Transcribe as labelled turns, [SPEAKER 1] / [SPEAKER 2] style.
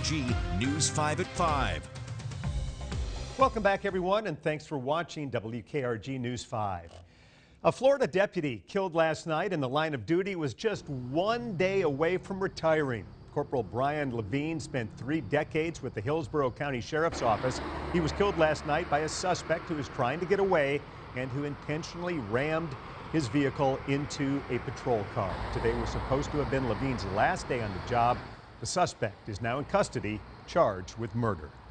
[SPEAKER 1] WKRG News 5 at 5.
[SPEAKER 2] Welcome back, everyone, and thanks for watching WKRG News 5. A Florida deputy killed last night in the line of duty was just 1 day away from retiring. Corporal Brian Levine spent 3 decades with the Hillsborough County Sheriff's Office. He was killed last night by a suspect who was trying to get away and who intentionally rammed his vehicle into a patrol car. Today was supposed to have been Levine's last day on the job. The suspect is now in custody, charged with murder.